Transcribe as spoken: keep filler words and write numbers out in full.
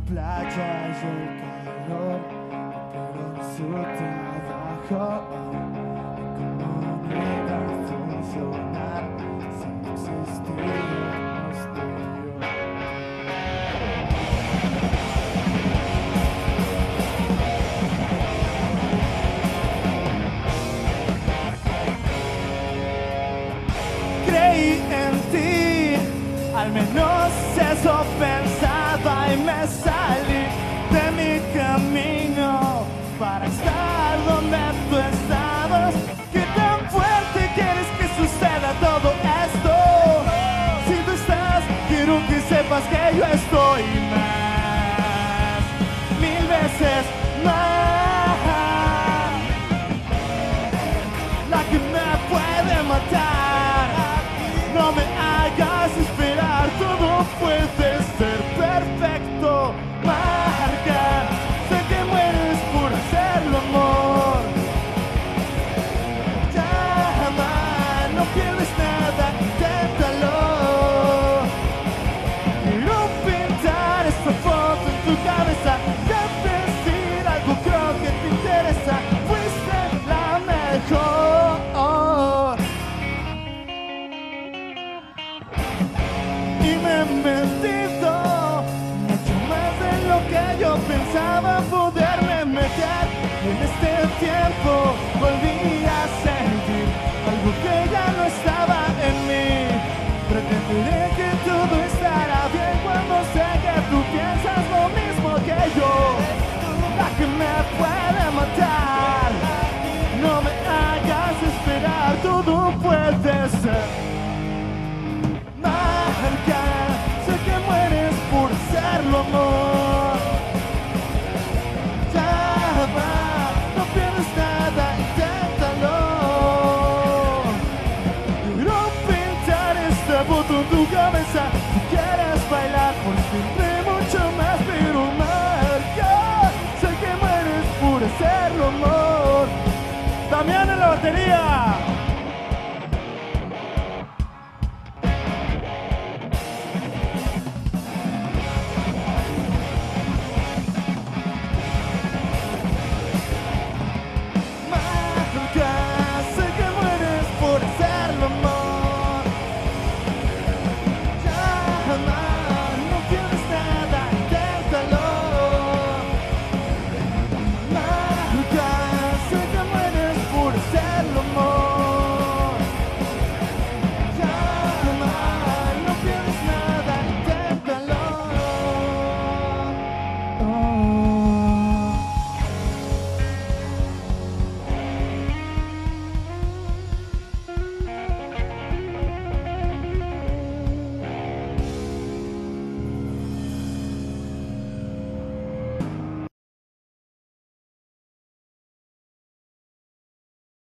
playa y el calor, pero en su trabajo como negar funcionar sin existirnos tú y yo. Creí en ti, al menos eso pensaba, y me salí de mi camino para estar donde tú estabas. ¿Qué tan fuerte quieres que suceda todo esto? Si tú estás, quiero que sepas que yo estoy más, mil veces más. La que me puede matar, no me hagas esperar, todo puede ser perfecto. Marca, sé que mueres por hacerlo, amor. Llama, no pierdes nada, inténtalo. Quiero pintar esta foto en tu cabeza, ya decir algo creo que te interesa. Fuiste la mejor. Y me he metido mucho más de lo que yo pensaba poderme meter. Y en este tiempo volví a sentir algo que ya no estaba en mí. Pretenderé que todo estará bien cuando sé que tú piensas lo mismo que yo. La que me puede matar, no me hagas esperar, todo puede ser. Marca, sé que mueres por hacerlo, amor. Llama, no pierdes nada, inténtalo. Quiero pintar esta foto en tu cabeza. Si quieres bailar por siempre mucho más, pero marca, sé que mueres por hacerlo, amor. Damián en la batería.